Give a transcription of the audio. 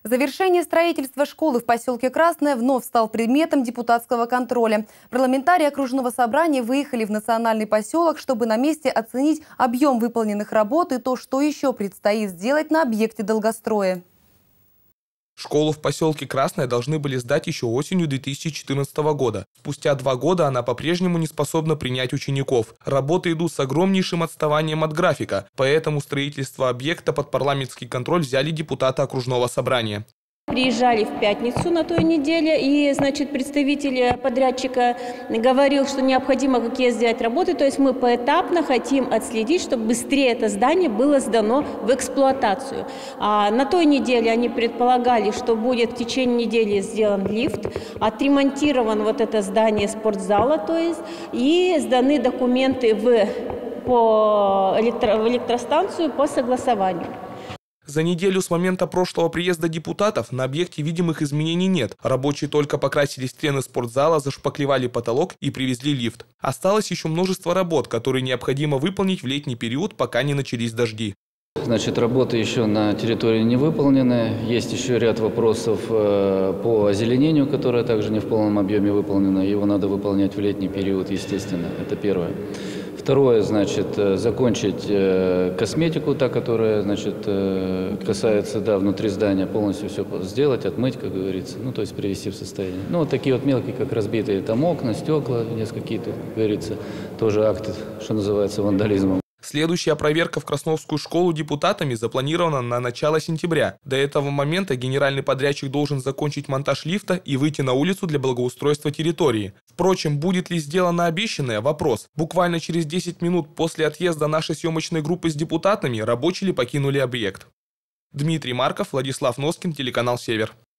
Завершение строительства школы в поселке Красное вновь стал предметом депутатского контроля. Парламентарии окружного собрания выехали в национальный поселок, чтобы на месте оценить объем выполненных работ и то, что еще предстоит сделать на объекте долгостроя. Школу в поселке Красное должны были сдать еще осенью 2014 года. Спустя 2 года она по-прежнему не способна принять учеников. Работы идут с огромнейшим отставанием от графика, поэтому строительство объекта под парламентский контроль взяли депутаты окружного собрания. Приезжали в пятницу на той неделе, и, представитель подрядчика говорил, что необходимо какие сделать работы, то есть мы поэтапно хотим отследить, чтобы быстрее это здание было сдано в эксплуатацию. А на той неделе они предполагали, что будет в течение недели сделан лифт, отремонтирован вот это здание спортзала, то есть, и сданы документы в электростанцию по согласованию. За неделю с момента прошлого приезда депутатов на объекте видимых изменений нет. Рабочие только покрасили стены спортзала, зашпаклевали потолок и привезли лифт. Осталось еще множество работ, которые необходимо выполнить в летний период, пока не начались дожди. Работы еще на территории не выполнены. Есть еще ряд вопросов по озеленению, которое также не в полном объеме выполнено. Его надо выполнять в летний период, естественно. Это первое. Второе, закончить косметику, та, которая, касается, внутри здания, полностью все сделать, отмыть, как говорится, то есть привести в состояние. Вот такие вот мелкие, как разбитые там окна, стекла, несколько какие-то, как говорится, тоже акты, что называется, вандализмом. Следующая проверка в Красновскую школу депутатами запланирована на начало сентября. До этого момента генеральный подрядчик должен закончить монтаж лифта и выйти на улицу для благоустройства территории. Впрочем, будет ли сделано обещанное – вопрос. Буквально через 10 минут после отъезда нашей съемочной группы с депутатами рабочие покинули объект. Дмитрий Марков, Владислав Носкин, телеканал «Север».